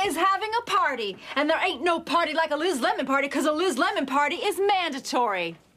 is having a party, and there ain't no party like a Liz Lemon party, because a Liz Lemon party is mandatory.